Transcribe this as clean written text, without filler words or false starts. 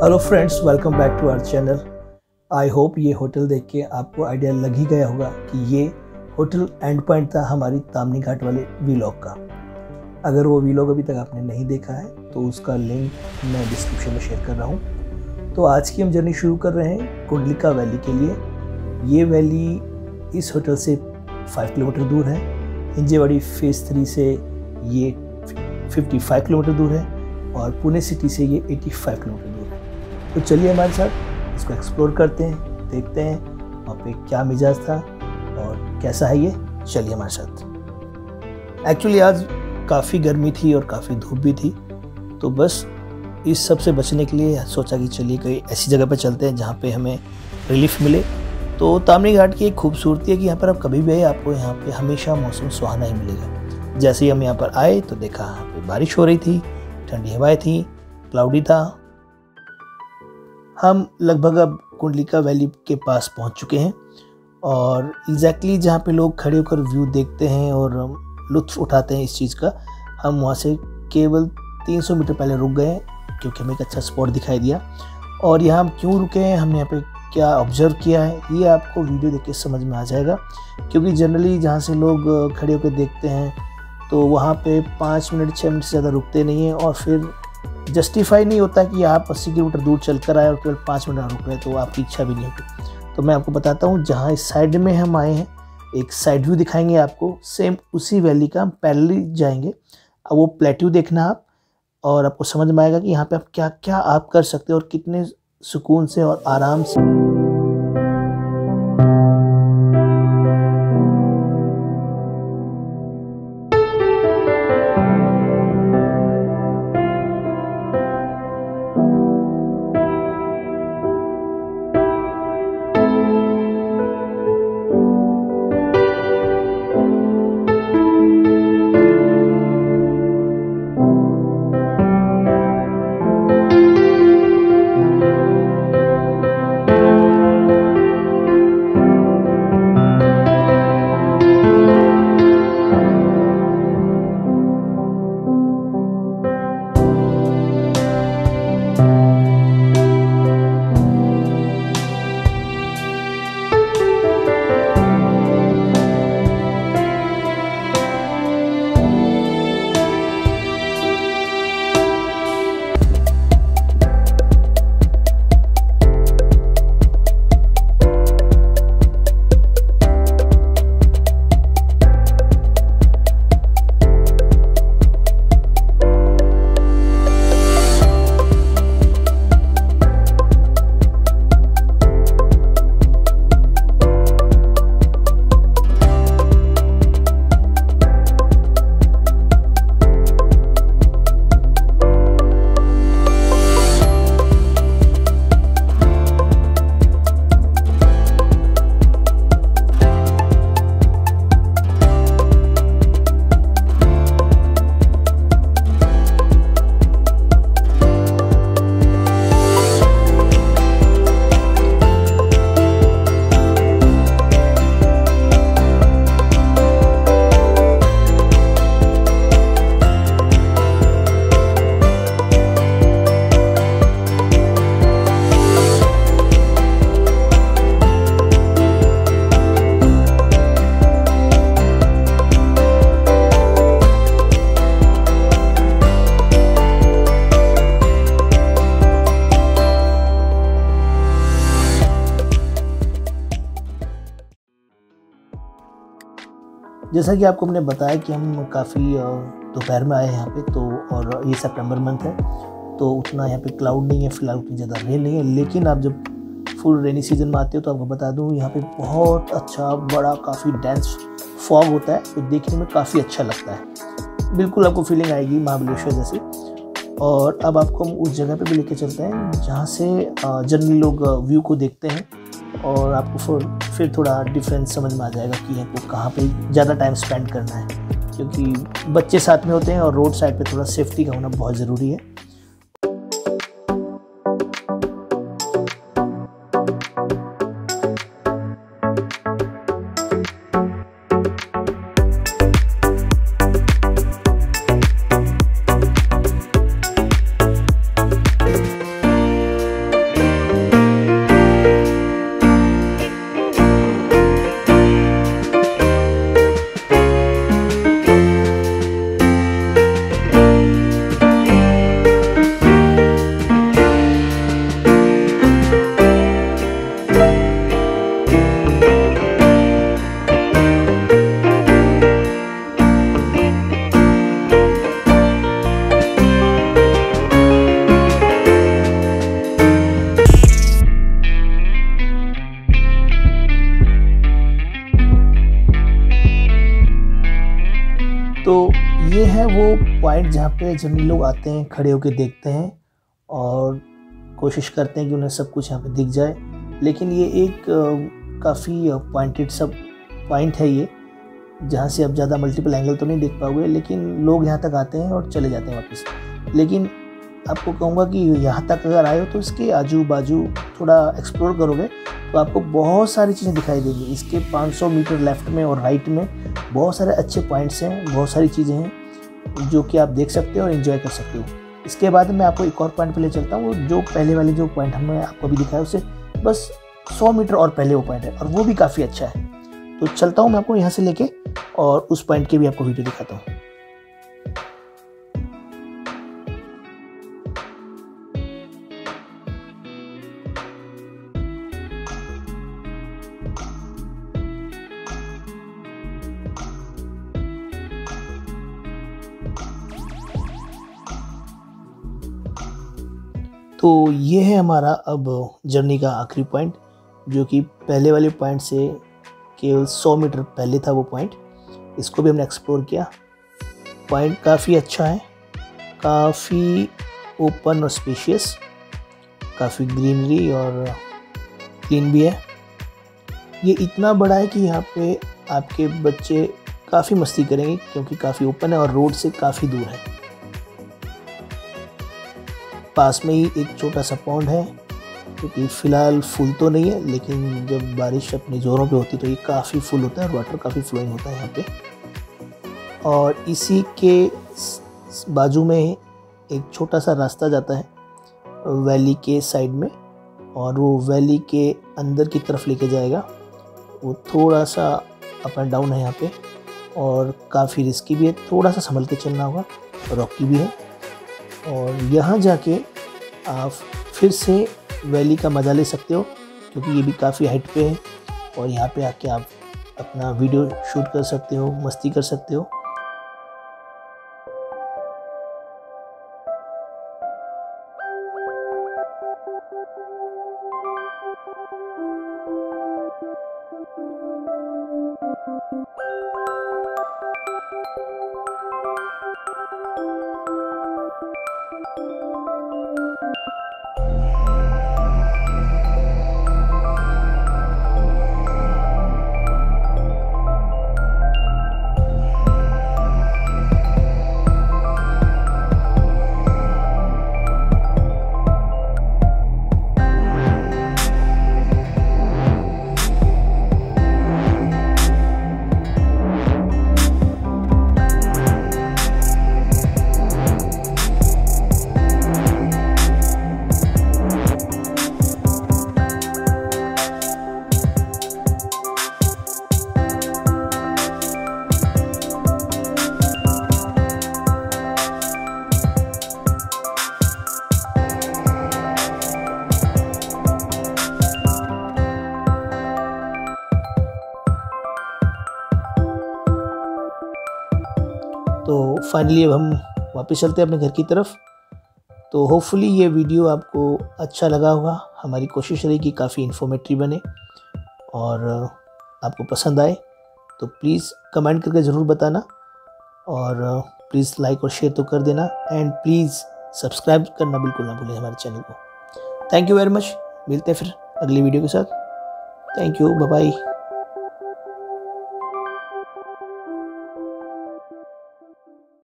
Hello friends, welcome back to our channel. I hope ये hotel देख के आपको आइडिया लग ही गया होगा कि ये होटल एंड पॉइंट था हमारी तामनी घाट वाले वीलॉग का। अगर वो वीलॉग अभी तक आपने नहीं देखा है तो उसका लिंक मैं डिस्क्रिप्शन में शेयर कर रहा हूँ। तो आज की हम जर्नी शुरू कर रहे हैं कुंडलिका वैली के लिए। ये वैली इस होटल से 5 किलोमीटर दूर है। हिंजेवाड़ी फेज़ 3 से ये 55 किलोमीटर दूर है और पुणे सिटी से ये 85 किलोमीटर दूर है। तो चलिए हमारे साथ इसको एक्सप्लोर करते हैं, देखते हैं वहाँ पे क्या मिजाज था और कैसा है ये। चलिए हमारे साथ। एक्चुअली आज काफ़ी गर्मी थी और काफ़ी धूप भी थी, तो बस इस सब से बचने के लिए सोचा कि चलिए कोई ऐसी जगह पर चलते हैं जहाँ पे हमें रिलीफ मिले। तो तामनी घाट की एक खूबसूरती है कि यहाँ पर आप कभी भी आए आपको यहाँ पे हमेशा मौसम सुहाना ही मिलेगा। जैसे ही हम यहाँ पर आए तो देखा यहाँ पे बारिश हो रही थी, ठंडी हवाएं थी, क्लाउडी था। हम लगभग अब कुंडलिका वैली के पास पहुँच चुके हैं और एग्जैक्टली जहाँ पे लोग खड़े होकर व्यू देखते हैं और लुत्फ़ उठाते हैं इस चीज़ का, हम वहाँ से केवल 300 मीटर पहले रुक गए क्योंकि हमें एक अच्छा स्पॉट दिखाई दिया। और यहाँ हम क्यों रुके हैं, हमने यहाँ पे क्या ऑब्जर्व किया है, ये आपको वीडियो देख के समझ में आ जाएगा। क्योंकि जनरली जहाँ से लोग खड़े होकर देखते हैं तो वहाँ पे 5 मिनट 6 मिनट से ज़्यादा रुकते नहीं हैं और फिर जस्टिफाई नहीं होता कि आप 80 किलोमीटर दूर चल कर आए और केवल 5 मिनट रुक रहे, तो आपकी इच्छा भी नहीं होती। तो मैं आपको बताता हूँ, जहाँ इस साइड में हम आए हैं एक साइड व्यू दिखाएंगे आपको, सेम उसी वैली का हम पैरेलली जाएंगे। अब वो प्लेट्यू देखना आप और आपको समझ में आएगा कि यहाँ पे आप क्या क्या आप कर सकते हो और कितने सुकून से और आराम से। जैसा कि आपको हमने बताया कि हम काफ़ी दोपहर में आए हैं यहाँ पे, तो और ये सितंबर मंथ है तो उतना यहाँ पे क्लाउड नहीं है फ़िलहाल, उतनी ज़्यादा रेन नहीं है। लेकिन आप जब फुल रेनी सीजन में आते हो तो आपको बता दूँ यहाँ पे बहुत अच्छा बड़ा काफ़ी डेंस फॉग होता है, तो देखने में काफ़ी अच्छा लगता है। बिल्कुल आपको फीलिंग आएगी महाबलेश्वर जैसी। और अब आपको हम उस जगह पे भी लेके चलते हैं जहाँ से जनरली लोग व्यू को देखते हैं और आपको फिर थोड़ा डिफरेंस समझ में आ जाएगा कि आपको कहाँ पे ज़्यादा टाइम स्पेंड करना है, क्योंकि बच्चे साथ में होते हैं और रोड साइड पे थोड़ा सेफ्टी का होना बहुत ज़रूरी है। तो ये है वो पॉइंट जहाँ पे जनरली लोग आते हैं, खड़े होकर देखते हैं और कोशिश करते हैं कि उन्हें सब कुछ यहाँ पे दिख जाए। लेकिन ये एक काफ़ी पॉइंटेड सब पॉइंट है ये, जहाँ से आप ज़्यादा मल्टीपल एंगल तो नहीं देख पाओगे, लेकिन लोग यहाँ तक आते हैं और चले जाते हैं वापस। लेकिन आपको कहूँगा कि यहाँ तक अगर आए हो तो इसके आजू बाजू थोड़ा एक्सप्लोर करोगे तो आपको बहुत सारी चीज़ें दिखाई देंगी। इसके 500 मीटर लेफ़्ट में और राइट में बहुत सारे अच्छे पॉइंट्स हैं, बहुत सारी चीज़ें हैं जो कि आप देख सकते हो और एंजॉय कर सकते हो। इसके बाद मैं आपको एक और पॉइंट पे ले चलता हूँ। जो पहले वाले जो पॉइंट हमने आपको अभी दिखाया उससे बस 100 मीटर और पहले वो पॉइंट है और वो भी काफ़ी अच्छा है। तो चलता हूँ मैं आपको यहाँ से लेके और उस पॉइंट की भी आपको वीडियो दिखाता हूँ। तो ये है हमारा अब जर्नी का आखिरी पॉइंट, जो कि पहले वाले पॉइंट से केवल 100 मीटर पहले था वो पॉइंट। इसको भी हमने एक्सप्लोर किया। पॉइंट काफ़ी अच्छा है, काफ़ी ओपन और स्पेशियस, काफ़ी ग्रीनरी और क्लीन भी है। ये इतना बड़ा है कि यहाँ पे आपके बच्चे काफ़ी मस्ती करेंगे क्योंकि काफ़ी ओपन है और रोड से काफ़ी दूर है। पास में ही एक छोटा सा पॉन्ड है, क्योंकि फ़िलहाल फुल तो नहीं है, लेकिन जब बारिश अपने ज़ोरों पे होती है तो ये काफ़ी फुल होता है और वाटर काफ़ी फ्लोइंग होता है यहाँ पे। और इसी के बाजू में एक छोटा सा रास्ता जाता है वैली के साइड में, और वो वैली के अंदर की तरफ लेके जाएगा। वो थोड़ा सा अप एंड डाउन है यहाँ पे और काफ़ी रिस्की भी है, थोड़ा सा संभल के चलना होगा, रॉकी भी है। और यहाँ जाके आप फिर से वैली का मज़ा ले सकते हो, क्योंकि ये भी काफ़ी हाइट पे है और यहाँ पे आके आप अपना वीडियो शूट कर सकते हो, मस्ती कर सकते हो। तो फाइनली अब हम वापस चलते हैं अपने घर की तरफ। तो होपफुली ये वीडियो आपको अच्छा लगा होगा। हमारी कोशिश रही कि काफ़ी इन्फॉर्मेटिव बने और आपको पसंद आए। तो प्लीज़ कमेंट करके ज़रूर बताना और प्लीज़ लाइक और शेयर तो कर देना, एंड प्लीज़ सब्सक्राइब करना बिल्कुल ना भूलें हमारे चैनल को। Thank you very much. मिलते हैं फिर अगली वीडियो के साथ। Thank you, bye bye.